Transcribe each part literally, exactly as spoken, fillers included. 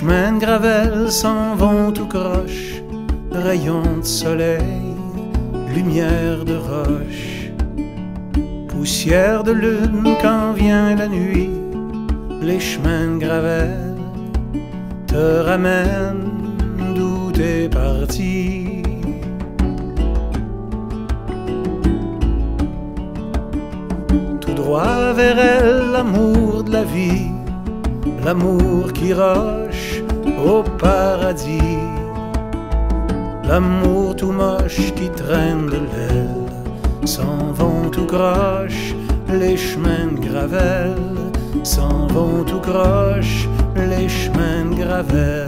chemins de gravelle s'en vont tout croche, rayons de soleil, lumière de roche, poussière de lune quand vient la nuit. Les chemins de gravelle te ramènent d'où t'es parti. Tout droit vers elle, l'amour de la vie, l'amour qui roche au paradis, l'amour tout moche qui traîne de l'aile. S'en vont tout croche les chemins de gravelle, s'en vont tout croche les chemins de gravelle.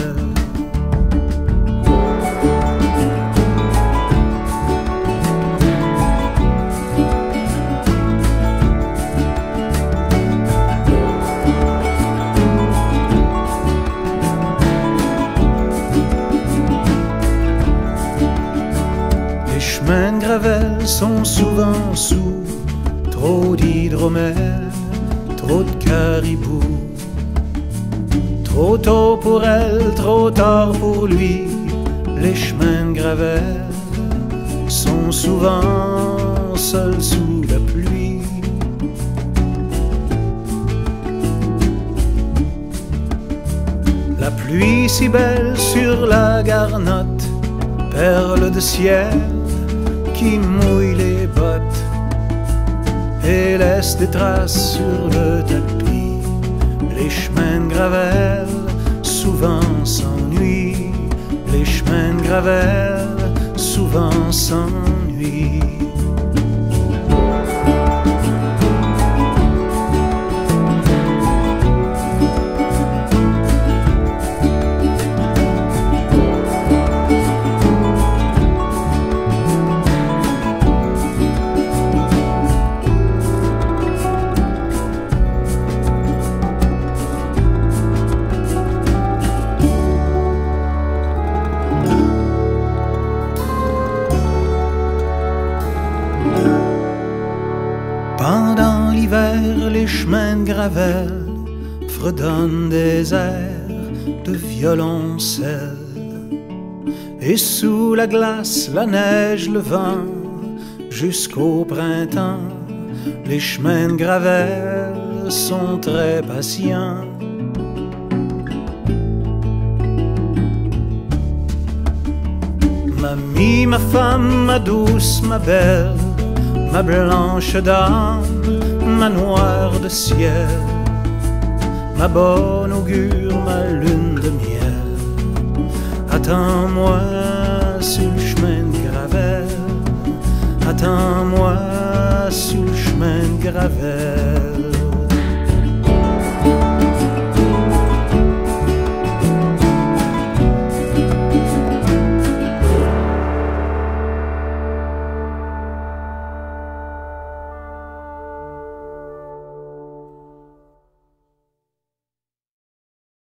Les chemins de gravelle sont souvent sous trop d'hydromel, trop de caribou. Trop tôt pour elle, trop tard pour lui. Les chemins de gravelle sont souvent seuls sous la pluie. La pluie si belle sur la garnotte, perle de ciel qui mouille les bottes et laisse des traces sur le tapis. Les chemins de gravelle souvent s'ennuient, les chemins de gravelle souvent s'ennuient. Pendant l'hiver, les chemins de gravelle fredonnent des airs de violoncelle. Et sous la glace, la neige, le vent, jusqu'au printemps, les chemins de gravelle sont très patients. Mamie, ma femme, ma douce, ma belle, ma blanche dame, ma noire de ciel, ma bonne augure, ma lune de miel. Attends-moi sur le chemin de gravelle, attends-moi sur le chemin de gravelle.